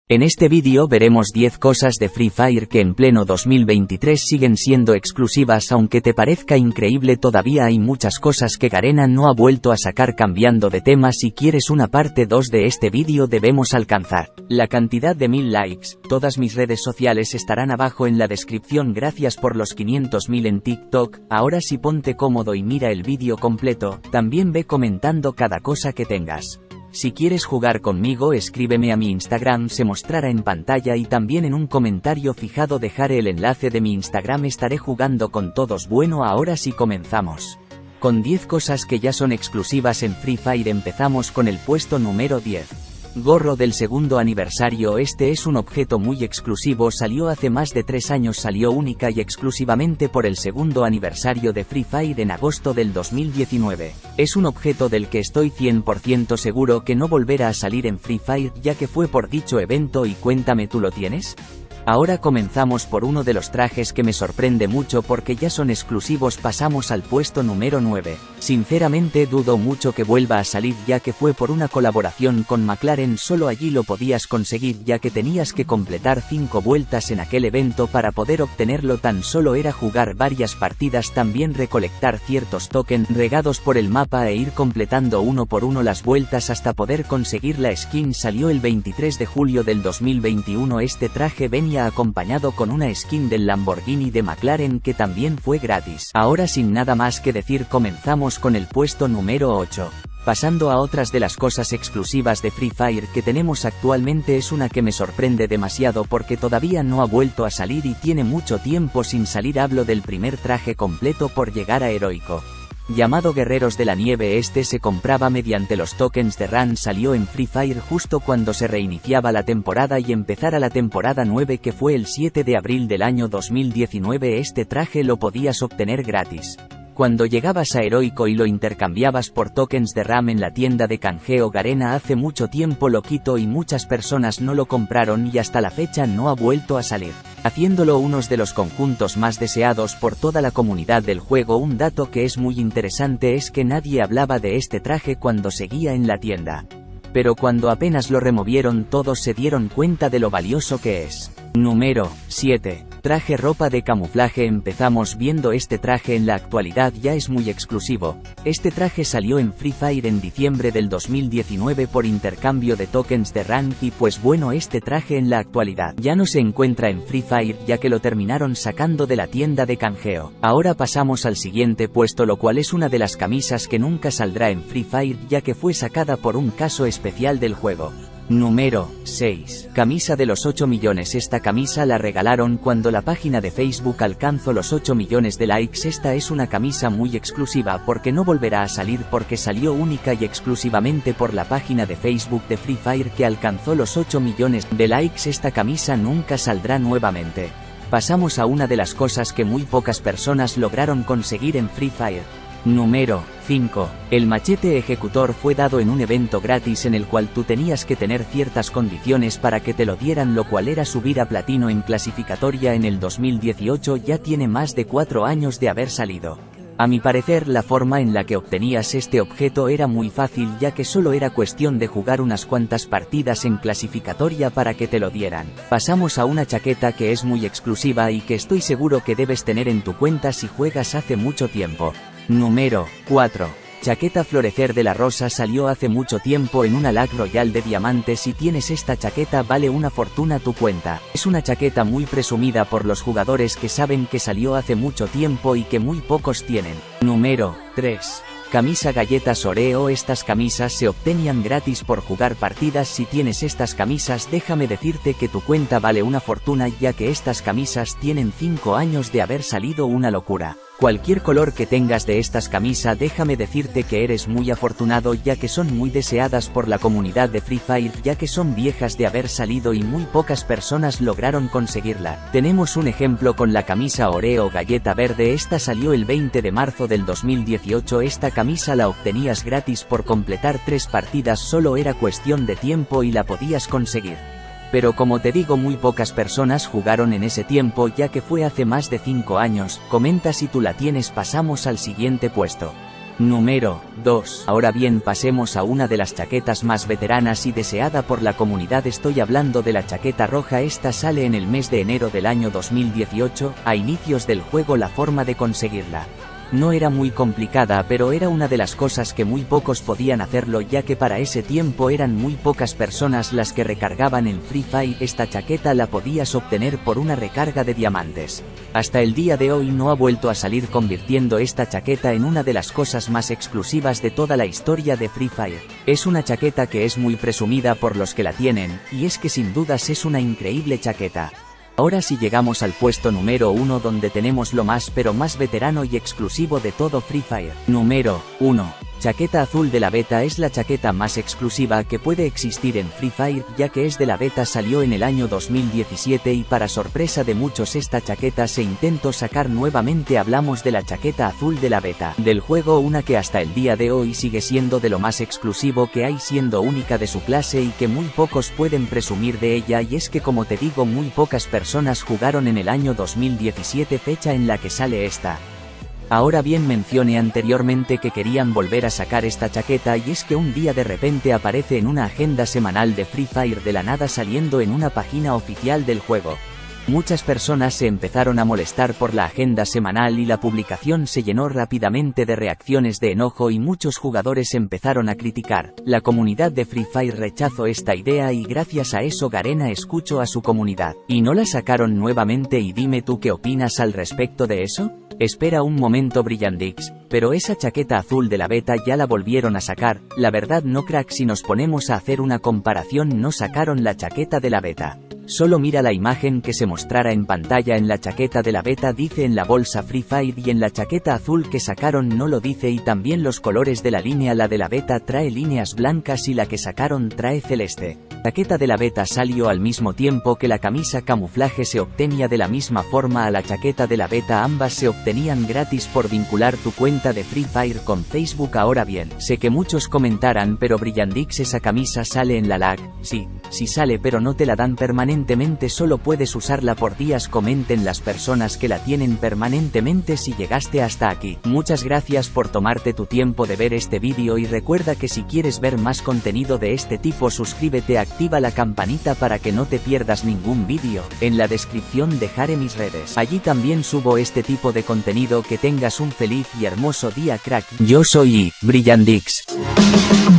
En este vídeo veremos 10 cosas de Free Fire que en pleno 2023 siguen siendo exclusivas. Aunque te parezca increíble, todavía hay muchas cosas que Garena no ha vuelto a sacar. Cambiando de tema, si quieres una parte 2 de este vídeo debemos alcanzar la cantidad de 1000 likes. Todas mis redes sociales estarán abajo en la descripción. Gracias por los 500.000 en TikTok. Ahora sí, ponte cómodo y mira el vídeo completo. También ve comentando cada cosa que tengas. Si quieres jugar conmigo, escríbeme a mi Instagram, se mostrará en pantalla, y también en un comentario fijado dejaré el enlace de mi Instagram. Estaré jugando con todos. Bueno, ahora sí comenzamos con 10 cosas que ya son exclusivas en Free Fire. Empezamos con el puesto número 10. Gorro del segundo aniversario. Este es un objeto muy exclusivo, salió hace más de 3 años, salió única y exclusivamente por el segundo aniversario de Free Fire en agosto del 2019. Es un objeto del que estoy 100% seguro que no volverá a salir en Free Fire, ya que fue por dicho evento. Y cuéntame, ¿tú lo tienes? Ahora comenzamos por uno de los trajes que me sorprende mucho porque ya son exclusivos. Pasamos al puesto número 9. Sinceramente dudo mucho que vuelva a salir, ya que fue por una colaboración con McLaren. Solo allí lo podías conseguir, ya que tenías que completar 5 vueltas en aquel evento para poder obtenerlo. Tan solo era jugar varias partidas, también recolectar ciertos tokens regados por el mapa e ir completando uno por uno las vueltas hasta poder conseguir la skin. Salió el 23 de julio del 2021. Este traje venía acompañado con una skin del Lamborghini de McLaren que también fue gratis. Ahora, sin nada más que decir, comenzamos con el puesto número 8. Pasando a otras de las cosas exclusivas de Free Fire que tenemos actualmente, es una que me sorprende demasiado porque todavía no ha vuelto a salir y tiene mucho tiempo sin salir. Hablo del primer traje completo por llegar a Heroico, llamado Guerreros de la Nieve. Este se compraba mediante los tokens de RAN. Salió en Free Fire justo cuando se reiniciaba la temporada y empezara la temporada 9, que fue el 7 de abril del año 2019. Este traje lo podías obtener gratis cuando llegabas a Heroico y lo intercambiabas por tokens de RAM en la tienda de canjeo Garena. Hace mucho tiempo lo quitó y muchas personas no lo compraron y hasta la fecha no ha vuelto a salir, haciéndolo uno de los conjuntos más deseados por toda la comunidad del juego. Un dato que es muy interesante es que nadie hablaba de este traje cuando seguía en la tienda, pero cuando apenas lo removieron todos se dieron cuenta de lo valioso que es. Número 7. Traje ropa de camuflaje. Empezamos viendo este traje. En la actualidad ya es muy exclusivo. Este traje salió en Free Fire en diciembre del 2019 por intercambio de tokens de rank y pues bueno, este traje en la actualidad ya no se encuentra en Free Fire, ya que lo terminaron sacando de la tienda de canjeo. Ahora pasamos al siguiente puesto, lo cual es una de las camisas que nunca saldrá en Free Fire, ya que fue sacada por un caso especial del juego. Número 6. Camisa de los 8 millones. Esta camisa la regalaron cuando la página de Facebook alcanzó los 8 millones de likes. Esta es una camisa muy exclusiva porque no volverá a salir, porque salió única y exclusivamente por la página de Facebook de Free Fire que alcanzó los 8 millones de likes. Esta camisa nunca saldrá nuevamente. Pasamos a una de las cosas que muy pocas personas lograron conseguir en Free Fire. Número 5. El machete ejecutor fue dado en un evento gratis en el cual tú tenías que tener ciertas condiciones para que te lo dieran, lo cual era subir a platino en clasificatoria en el 2018. Ya tiene más de 4 años de haber salido. A mi parecer, la forma en la que obtenías este objeto era muy fácil, ya que solo era cuestión de jugar unas cuantas partidas en clasificatoria para que te lo dieran. Pasamos a una chaqueta que es muy exclusiva y que estoy seguro que debes tener en tu cuenta si juegas hace mucho tiempo. Número 4. Chaqueta Florecer de la Rosa. Salió hace mucho tiempo en una lag royal de diamantes. Si tienes esta chaqueta vale una fortuna tu cuenta. Es una chaqueta muy presumida por los jugadores que saben que salió hace mucho tiempo y que muy pocos tienen. Número 3. Camisa Galletas Oreo. Estas camisas se obtenían gratis por jugar partidas. Si tienes estas camisas, déjame decirte que tu cuenta vale una fortuna, ya que estas camisas tienen 5 años de haber salido. Una locura. Cualquier color que tengas de estas camisas, déjame decirte que eres muy afortunado, ya que son muy deseadas por la comunidad de Free Fire, ya que son viejas de haber salido y muy pocas personas lograron conseguirla. Tenemos un ejemplo con la camisa Oreo Galleta Verde. Esta salió el 20 de marzo del 2018. Esta camisa la obtenías gratis por completar 3 partidas, solo era cuestión de tiempo y la podías conseguir. Pero como te digo, muy pocas personas jugaron en ese tiempo, ya que fue hace más de 5 años. Comenta si tú la tienes. Pasamos al siguiente puesto. Número 2. Ahora bien, pasemos a una de las chaquetas más veteranas y deseada por la comunidad. Estoy hablando de la chaqueta roja. Esta sale en el mes de enero del año 2018, a inicios del juego. La forma de conseguirla no era muy complicada, pero era una de las cosas que muy pocos podían hacerlo, ya que para ese tiempo eran muy pocas personas las que recargaban en Free Fire. Esta chaqueta la podías obtener por una recarga de diamantes. Hasta el día de hoy no ha vuelto a salir, convirtiendo esta chaqueta en una de las cosas más exclusivas de toda la historia de Free Fire. Es una chaqueta que es muy presumida por los que la tienen, y es que sin dudas es una increíble chaqueta. Ahora sí llegamos al puesto número 1, donde tenemos lo más pero más veterano y exclusivo de todo Free Fire. Número 1. Chaqueta azul de la beta. Es la chaqueta más exclusiva que puede existir en Free Fire, ya que es de la beta, salió en el año 2017 y para sorpresa de muchos esta chaqueta se intentó sacar nuevamente. Hablamos de la chaqueta azul de la beta del juego, una que hasta el día de hoy sigue siendo de lo más exclusivo que hay, siendo única de su clase y que muy pocos pueden presumir de ella, y es que, como te digo, muy pocas personas jugaron en el año 2017, fecha en la que sale esta. Ahora bien, mencioné anteriormente que querían volver a sacar esta chaqueta, y es que un día de repente aparece en una agenda semanal de Free Fire de la nada, saliendo en una página oficial del juego. Muchas personas se empezaron a molestar por la agenda semanal y la publicación se llenó rápidamente de reacciones de enojo y muchos jugadores empezaron a criticar. La comunidad de Free Fire rechazó esta idea y gracias a eso Garena escuchó a su comunidad y no la sacaron nuevamente. Y dime tú qué opinas al respecto de eso. Espera un momento, Brillandix, pero esa chaqueta azul de la beta ya la volvieron a sacar. La verdad no, crack, si nos ponemos a hacer una comparación, no sacaron la chaqueta de la beta. Solo mira la imagen que se mostrará en pantalla. En la chaqueta de la beta dice en la bolsa Free Fire y en la chaqueta azul que sacaron no lo dice, y también los colores de la línea. La de la beta trae líneas blancas y la que sacaron trae celeste. La chaqueta de la beta salió al mismo tiempo que la camisa camuflaje, se obtenía de la misma forma a la chaqueta de la beta. Ambas se obtenían gratis por vincular tu cuenta de Free Fire con Facebook. Ahora bien, sé que muchos comentarán, pero Brillandix, esa camisa sale en la lag. Sí sale, pero no te la dan permanentemente, solo puedes usarla por días. Comenten las personas que la tienen permanentemente si llegaste hasta aquí. Muchas gracias por tomarte tu tiempo de ver este vídeo y recuerda que si quieres ver más contenido de este tipo, suscríbete, activa la campanita para que no te pierdas ningún vídeo. En la descripción dejaré mis redes, allí también subo este tipo de contenido. Que tengas un feliz y hermoso día, crack. Yo soy Brillandix.